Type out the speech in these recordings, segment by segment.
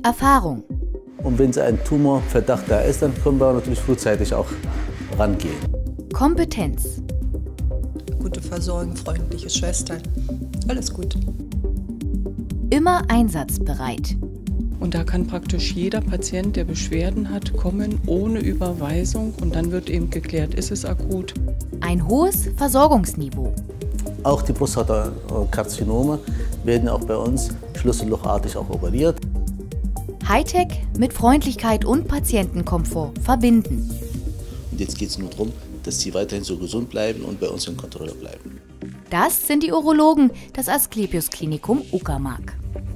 Erfahrung. Und wenn ein Tumorverdacht da ist, dann können wir natürlich frühzeitig auch rangehen. Kompetenz. Gute Versorgung, freundliche Schwestern, alles gut. Immer einsatzbereit. Und da kann praktisch jeder Patient, der Beschwerden hat, kommen ohne Überweisung und dann wird eben geklärt, ist es akut. Ein hohes Versorgungsniveau. Auch die Prostatakarzinome werden auch bei uns schlüssellochartig auch operiert. Hightech mit Freundlichkeit und Patientenkomfort verbinden. Und jetzt geht es nur darum, dass sie weiterhin so gesund bleiben und bei uns in Kontrolle bleiben. Das sind die Urologen des Asklepios Klinikum Uckermark.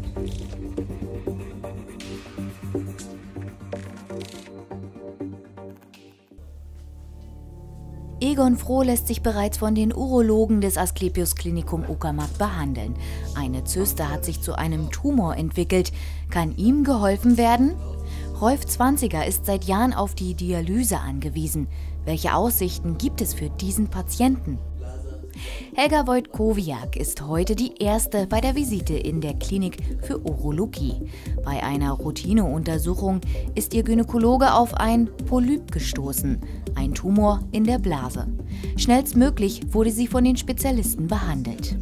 Egon Froh lässt sich bereits von den Urologen des Asklepios Klinikum Uckermark behandeln. Eine Zyste hat sich zu einem Tumor entwickelt. Kann ihm geholfen werden? Rolf Zwanziger ist seit Jahren auf die Dialyse angewiesen. Welche Aussichten gibt es für diesen Patienten? Helga Wojtkowiak ist heute die Erste bei der Visite in der Klinik für Urologie. Bei einer Routineuntersuchung ist ihr Gynäkologe auf ein Polyp gestoßen, ein Tumor in der Blase. Schnellstmöglich wurde sie von den Spezialisten behandelt.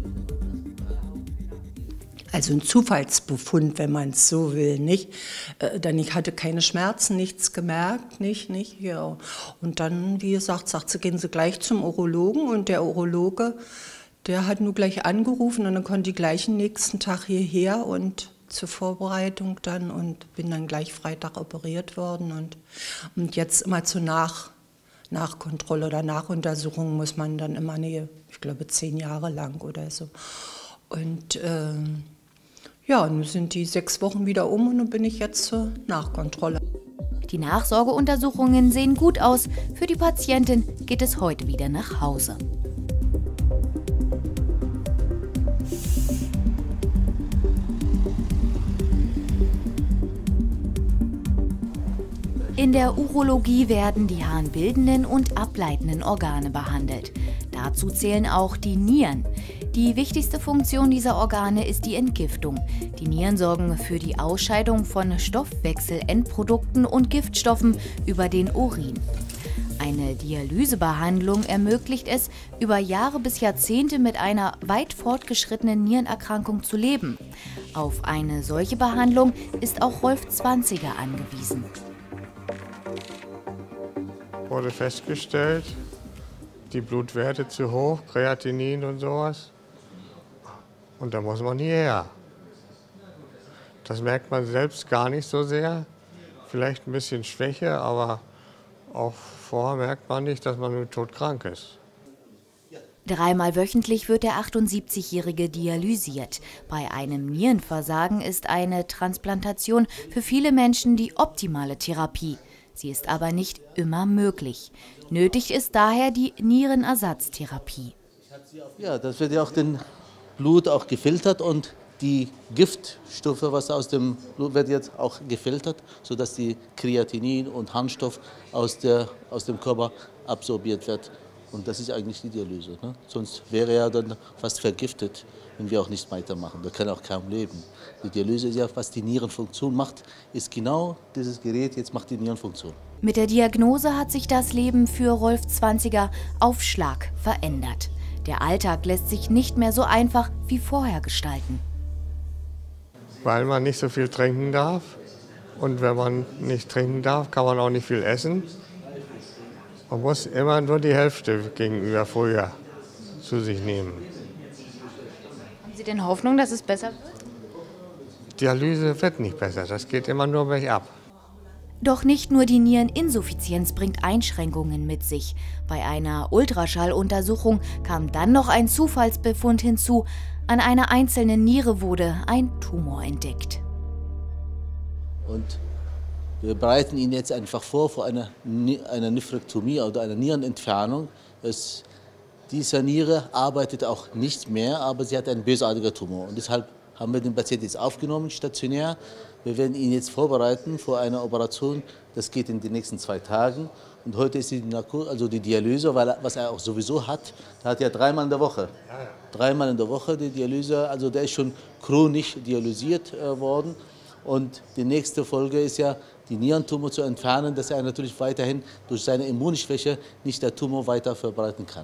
Also ein Zufallsbefund, wenn man es so will, nicht? Denn ich hatte keine Schmerzen, nichts gemerkt, nicht, ja. Und dann, wie gesagt, sagt sie, gehen Sie gleich zum Urologen. Und der Urologe, der hat nur gleich angerufen und dann konnte ich gleich den nächsten Tag hierher und zur Vorbereitung dann und bin dann gleich Freitag operiert worden. Und jetzt immer zur Nachkontrolle oder Nachuntersuchung muss man dann immer, ich glaube 10 Jahre lang oder so. Und ja, nun sind die 6 Wochen wieder um und nun bin ich jetzt zur Nachkontrolle. Die Nachsorgeuntersuchungen sehen gut aus. Für die Patientin geht es heute wieder nach Hause. In der Urologie werden die harnbildenden und ableitenden Organe behandelt. Dazu zählen auch die Nieren. Die wichtigste Funktion dieser Organe ist die Entgiftung. Die Nieren sorgen für die Ausscheidung von Stoffwechselendprodukten und Giftstoffen über den Urin. Eine Dialysebehandlung ermöglicht es, über Jahre bis Jahrzehnte mit einer weit fortgeschrittenen Nierenerkrankung zu leben. Auf eine solche Behandlung ist auch Rolf Zwanziger angewiesen. Wurde festgestellt, die Blutwerte zu hoch, Kreatinin und sowas. Und da muss man hierher. Das merkt man selbst gar nicht so sehr. Vielleicht ein bisschen Schwäche, aber auch vorher merkt man nicht, dass man nur todkrank ist. 3-mal wöchentlich wird der 78-Jährige dialysiert. Bei einem Nierenversagen ist eine Transplantation für viele Menschen die optimale Therapie. Sie ist aber nicht immer möglich. Nötig ist daher die Nierenersatztherapie. Ja, das wird ja auch den Blut auch gefiltert und die Giftstoffe, was aus dem Blut wird jetzt auch gefiltert, sodass die Kreatinin und Harnstoff aus dem Körper absorbiert wird. Und das ist eigentlich die Dialyse. Ne? Sonst wäre er dann fast vergiftet, wenn wir auch nicht weitermachen. Da kann er auch kaum leben. Die Dialyse ist ja, was die Nierenfunktion macht, ist genau dieses Gerät, jetzt macht die Nierenfunktion. Mit der Diagnose hat sich das Leben für Rolf Zwanziger auf Schlag verändert. Der Alltag lässt sich nicht mehr so einfach wie vorher gestalten. Weil man nicht so viel trinken darf. Und wenn man nicht trinken darf, kann man auch nicht viel essen. Man muss immer nur die Hälfte gegenüber früher zu sich nehmen. Haben Sie denn Hoffnung, dass es besser wird? Dialyse wird nicht besser, das geht immer nur bergab. Doch nicht nur die Niereninsuffizienz bringt Einschränkungen mit sich. Bei einer Ultraschalluntersuchung kam dann noch ein Zufallsbefund hinzu. An einer einzelnen Niere wurde ein Tumor entdeckt. Und wir bereiten ihn jetzt einfach vor einer Nephrektomie oder einer Nierenentfernung. Diese Niere arbeitet auch nicht mehr, aber sie hat einen bösartigen Tumor. Und deshalb haben wir den Patienten jetzt aufgenommen, stationär. Wir werden ihn jetzt vorbereiten vor einer Operation. Das geht in den nächsten 2 Tagen. Und heute ist die Dialyse, was er auch sowieso hat. Da hat er 3-mal in der Woche. 3-mal in der Woche die Dialyse. Also der ist schon chronisch dialysiert worden. Und die nächste Folge ist ja, die Nierentumor zu entfernen, dass er natürlich weiterhin durch seine Immunschwäche nicht der Tumor weiter verbreiten kann.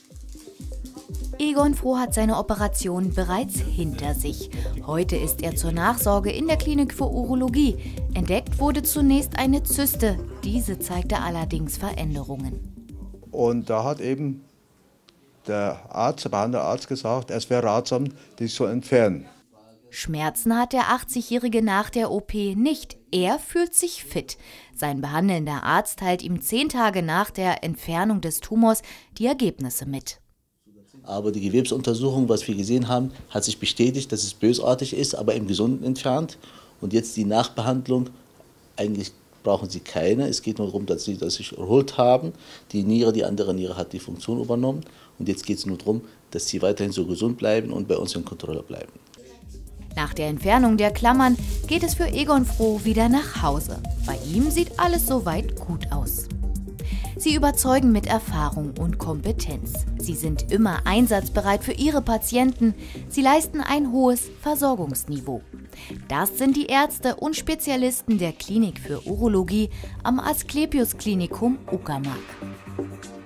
Egon Froh hat seine Operation bereits hinter sich. Heute ist er zur Nachsorge in der Klinik für Urologie. Entdeckt wurde zunächst eine Zyste. Diese zeigte allerdings Veränderungen. Und da hat eben der behandelnde Arzt gesagt, es wäre ratsam, die zu entfernen. Schmerzen hat der 80-Jährige nach der OP nicht. Er fühlt sich fit. Sein behandelnder Arzt teilt ihm 10 Tage nach der Entfernung des Tumors die Ergebnisse mit. Aber die Gewebsuntersuchung, was wir gesehen haben, hat sich bestätigt, dass es bösartig ist, aber im Gesunden entfernt. Und jetzt die Nachbehandlung, eigentlich brauchen sie keine. Es geht nur darum, dass sie das sich erholt haben. Die andere Niere hat die Funktion übernommen. Und jetzt geht es nur darum, dass sie weiterhin so gesund bleiben und bei uns in Kontrolle bleiben. Nach der Entfernung der Klammern geht es für Egon Froh wieder nach Hause. Bei ihm sieht alles soweit gut aus. Sie überzeugen mit Erfahrung und Kompetenz. Sie sind immer einsatzbereit für ihre Patienten. Sie leisten ein hohes Versorgungsniveau. Das sind die Ärzte und Spezialisten der Klinik für Urologie am Asklepios Klinikum Uckermark.